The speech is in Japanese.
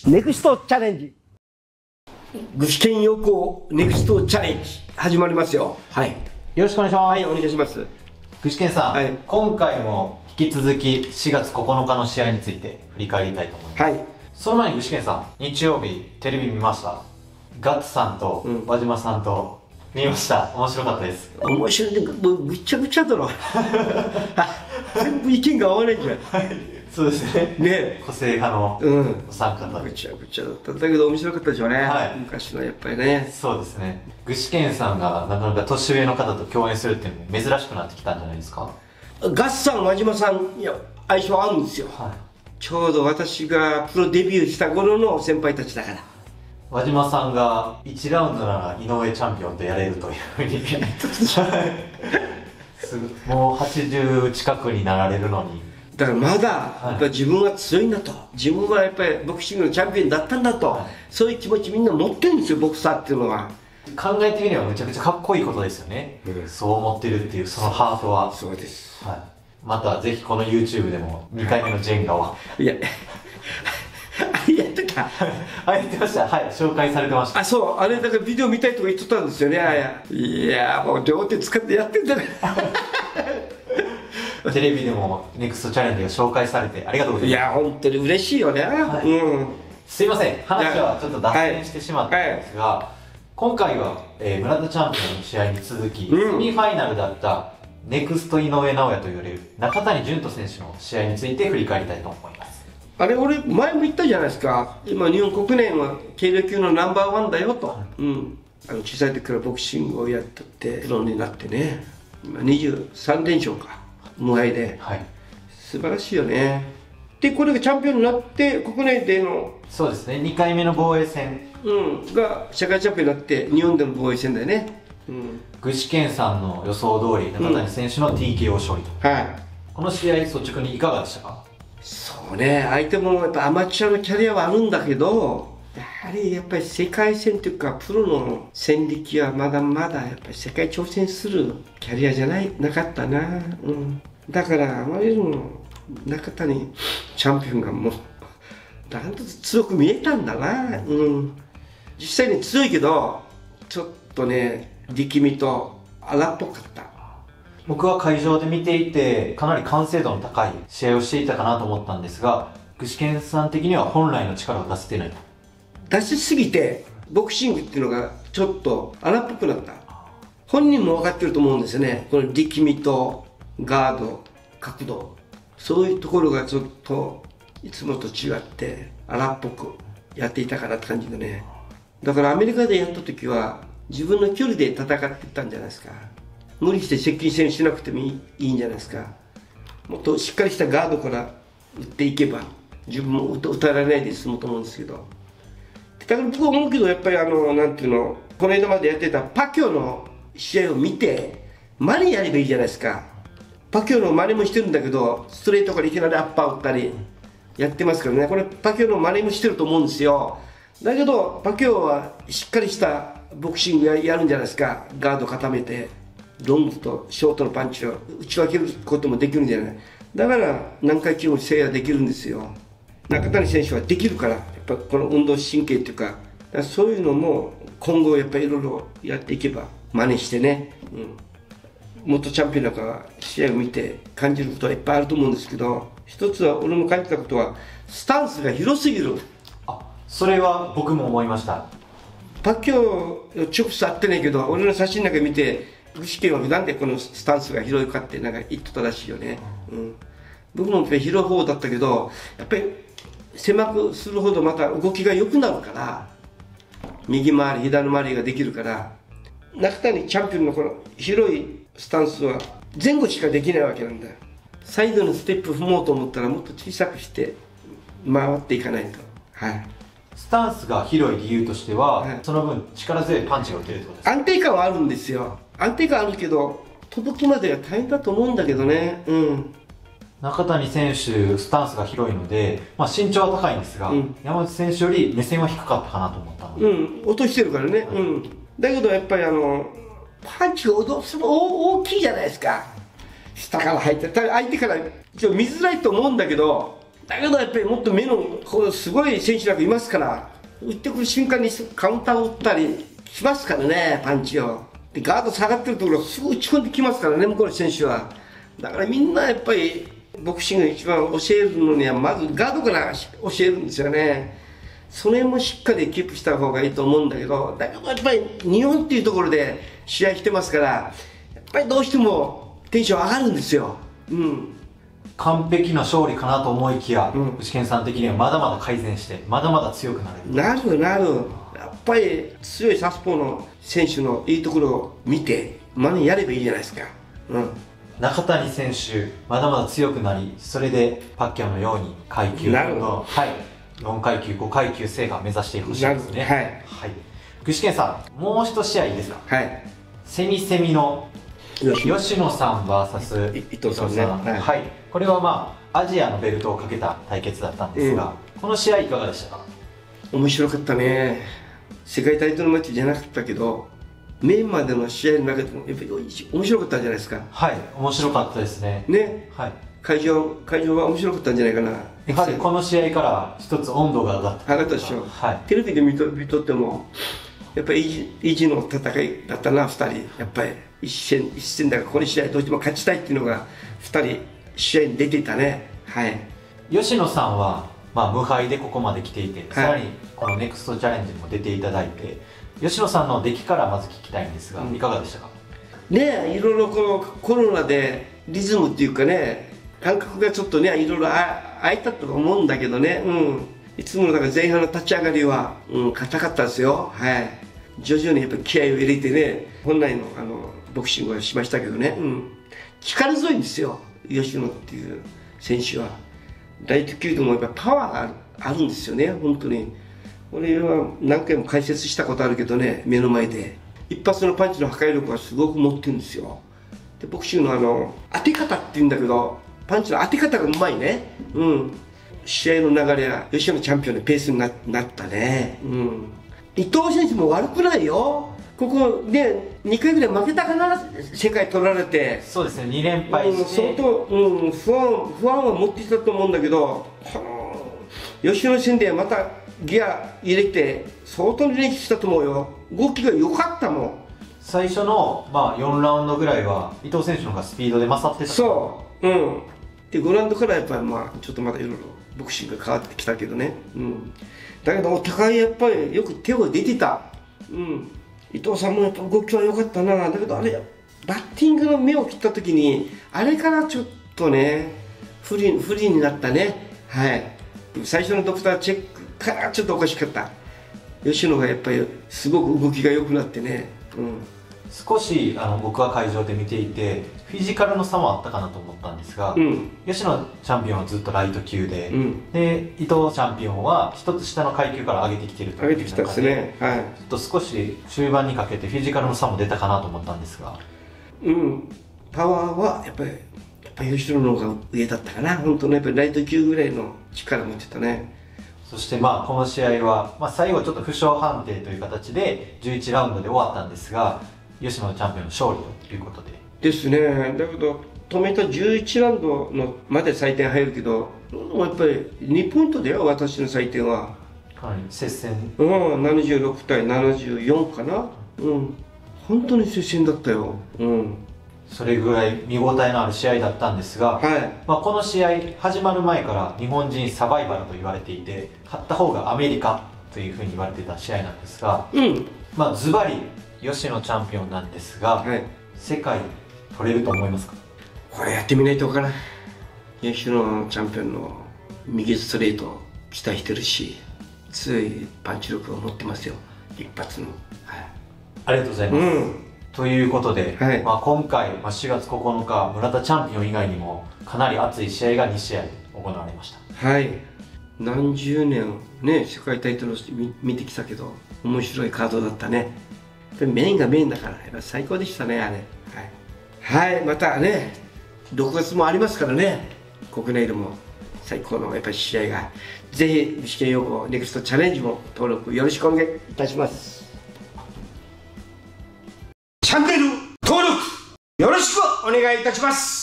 ネクストチャレンジ。具志堅用高ネクストチャレンジ始まりますよ。はい。 よろしくお願いします。 はい、お願いします。 具志堅さん、 はい、 今回も引き続き4月9日の試合について振り返りたいと思います。 はい。 その前に具志堅さん、日曜日テレビ見ました？ガッツさんと輪島さんと見ました。面白かったです。 面白いね。もうぐちゃぐちゃだろ。全部意見が合わないんじゃん。 はい、そうですね。 ね、 個性派のお三方、 ぐちゃぐちゃだったんだけど面白かったでしょうね。 はい、 昔のやっぱりね。 そうですね。具志堅さんがなかなか年上の方と共演するっていうのも珍しくなってきたんじゃないですか？ ガッサン、輪島さん、いや、相性合うんですよ。はい、ちょうど私がプロデビューした頃の先輩たちだから。 輪島さんが1ラウンドなら井上チャンピオンとやれるというふうにもう80近くになられるのに、 だからまだやっぱり自分は強いんだと、自分はやっぱりボクシングのチャンピオンだったんだと、はい、そういう気持ちみんな持ってるんですよ、ボクサーっていうのは。 考えてみればめちゃくちゃかっこいいことですよね、そう思ってるっていうそのハートは。 そうです、 はい、またぜひこの YouTube でも2回目のジェンガをいややってたあ、やってました。はい、紹介されてました。 あ、そう、あれだからビデオ見たいとか言っとったんですよね。いやもう両手使ってやってんだねテレビでもネクストチャレンジが紹介されてありがとうございます。 いや本当に嬉しいよね、はい、うん、 すいません、話はちょっと脱線してしまったんですが、はい、今回は、村田チャンピオンの試合に続き、セミファイナルだったネクスト井上尚弥と言われる中谷潤人選手の試合について振り返りたいと思います。 あれ、俺前も言ったじゃないですか。今日本国内の軽量級のナンバーワンだよと、うん、小さい時からボクシングをやってプロになってね、今23連勝か、無敗で、はい、素晴らしいよね。でこれがチャンピオンになって国内での、そうですね、 2回目の防衛戦、 が社会チャンピオンになって日本での防衛戦だよね。 具志堅さんの予想通り中谷選手の TKO 勝利と、はい、この試合率直にいかがでしたか？ そうね、相手もやっぱアマチュアのキャリアはあるんだけど、やはりやっぱり世界戦というかプロの戦力はまだまだやっぱり世界挑戦するキャリアじゃなかったな、だからあまりにも中谷チャンピオンがもうなんと強く見えたんだな、実際に強いけどちょっとね力みと荒っぽかった。 僕は会場で見ていてかなり完成度の高い試合をしていたかなと思ったんですが、具志堅さん的には本来の力を出せてないと。 出しすぎてボクシングっていうのがちょっと荒っぽくなった。本人も分かってると思うんですよね。この力みとガード、角度、そういうところがちょっといつもと違って荒っぽくやっていたかなって感じでね。だからアメリカでやった時は自分の距離で戦っていったんじゃないですか。無理して接近戦しなくてもいいんじゃないですか。もっとしっかりしたガードから打っていけば自分も打たれないで済むと思うんですけど、だから僕は思うけど、やっぱりなんていうの、この間までやってたパキョの試合を見て真似やればいいじゃないですか。パキョの真似もしてるんだけど、ストレートからいきなりアッパー打ったりやってますからね。これパキョの真似もしてると思うんですよ。だけどパキョはしっかりしたボクシングやるんじゃないですか。ガード固めてロングとショートのパンチを打ち分けることもできるんじゃない。だから何回級も制覇できるんですよ。中谷選手はできるから、やっぱこの運動神経っていうか、そういうのも今後やっぱりいろいろやっていけば真似してね、元チャンピオンなんか試合を見て感じることはいっぱいあると思うんですけど、一つは俺も感じたことはスタンスが広すぎる。 あ、それは僕も思いました。 パキョ直接会ってないけど、俺の写真なんか見て具志堅はなんでこのスタンスが広いかってなんか言ってたらしいよね。僕も広い方だったけど、やっぱり狭くするほどまた動きが良くなるから、右回り左回りができるから、中谷チャンピオンのこの広いスタンスは前後しかできないわけなんだよ。サイドのステップ踏もうと思ったらもっと小さくして回っていかないと。はい、 スタンスが広い理由としては、その分力強いパンチが打てるってことですか？ 安定感はあるんですよ。安定感あるけど届きまでは大変だと思うんだけどね。 中谷選手スタンスが広いので、身長は高いんですが、山内選手より目線は低かったかなと思ったので、 落としてるからね。だけどやっぱりパンチが大きいじゃないですか。下から入って相手から見づらいと思うんだけど、 だけどやっぱりもっと目のすごい選手なんかいますから、打ってくる瞬間にカウンターを打ったりしますからね、パンチを。でガード下がってるところをすぐ打ち込んできますからね、向こうの選手は。だからみんなやっぱりボクシング一番教えるのにはまずガードから教えるんですよね。それもしっかりキープした方がいいと思うんだけど、だけどやっぱり日本っていうところで試合してますから、やっぱりどうしてもテンション上がるんですよ。 完璧な勝利かなと思いきや、具志堅さん的にはまだまだ改善してまだまだ強くなれる。 なる。やっぱり強いサウスポーの選手のいいところを見て真似やればいいじゃないですか。 中谷選手まだまだ強くなり、それでパッキャオのように階級の4階級5階級制覇目指してほしいですね。具志堅さん、もう一試合いいですか。セミセミの吉野さん VS 伊藤さんね。これはアジアのベルトをかけた対決だったんですが、この試合いかがでしたか。 面白かったね。世界タイトルマッチじゃなかったけど、メインまでの試合の中でもやっぱり面白かったんじゃないですか。 面白かったですね。 会場は面白かったんじゃないかな。 やはりこの試合から一つ温度が上がったでしょ。テレビで見とってもやっぱり意地の戦いだったな、2人。やっぱり一戦だからこの試合どうしても勝ちたいっていうのが2人試合に出ていたね。 吉野さんは無敗でここまで来ていて、さらにこのネクストチャレンジにも出ていただいて、吉野さんの出来からまず聞きたいんですが、いかがでしたか。 いろいろこのコロナでリズムっていうかね、感覚がちょっとねいろいろ空いたと思うんだけどね、いつものだから前半の立ち上がりは硬かったですよ。徐々にやっぱり気合を入れてね、本来のボクシングをしましたけどね、力強いんですよ、吉野っていう選手は。ライト級でもやっぱパワーがあるんですよね、本当に。俺は何回も解説したことあるけどね、目の前で一発のパンチの破壊力はすごく持ってるんですよ。でボクシングの当て方っていうんだけど、パンチの当て方がうまいね。試合の流れは吉野チャンピオンのペースになったね。伊藤選手も悪くないよ。ここで2回ぐらい負けたかな、世界取られて。 そうですね、2連敗して相当、不安は持ってきたと思うんだけど、吉野戦でまたギア入れて相当に練習したと思うよ。動きが良かったもん。 最初の、4ラウンドぐらいは伊藤選手の方がスピードで勝ってた。 で5ラウンドからやっぱりちょっとまだいろいろボクシングが変わってきたけどね。だけどお互いやっぱりよく手を出てた。伊藤さんもやっぱ動きは良かったな。だけどあれバッティングの目を切った時にあれからちょっとね不利になったね。最初のドクターチェックからちょっとおかしかった。吉野がやっぱりすごく動きが良くなってね。 少し僕は会場で見ていてフィジカルの差もあったかなと思ったんですが、吉野チャンピオンはずっとライト級で、で伊藤チャンピオンは一つ下の階級から上げてきてるという中で、ちょっと少し終盤にかけてフィジカルの差も出たかなと思ったんですが、 パワーはやっぱり吉野の方が上だったかな。本当ね、やっぱりライト級ぐらいの力持ってたね。 そしてこの試合は、最後ちょっと負傷判定という形で11ラウンドで終わったんですが、吉野チャンピオンの勝利ということで。 ですね。だけど止めた11ラウンドのまで採点入るけど、やっぱり2ポイントだよ、私の採点は。 かなり接戦。 76対74かな。本当に接戦だったよ。 それぐらい見応えのある試合だったんですが、この試合始まる前から日本人サバイバルと言われていて、勝った方がアメリカというふうに言われていた試合なんですが、ズバリ吉野チャンピオンなんですが、世界取れると思いますか。 これやってみないと分からん。吉野チャンピオンの右ストレート期待してるし、強いパンチ力を持ってますよ、一発の。 ありがとうございます。ということで、今回、4月9日村田チャンピオン以外にもかなり熱い試合が2試合行われました。 何十年ね世界タイトルを見てきたけど面白いカードだったね。メインがメインだからやっぱ最高でしたね、あれ。またね6月もありますからね、国内でも最高のやっぱり試合が。ぜひ具志堅用高ネクストチャレンジも登録よろしくお願いいたします。チャンネル登録よろしくお願いいたします。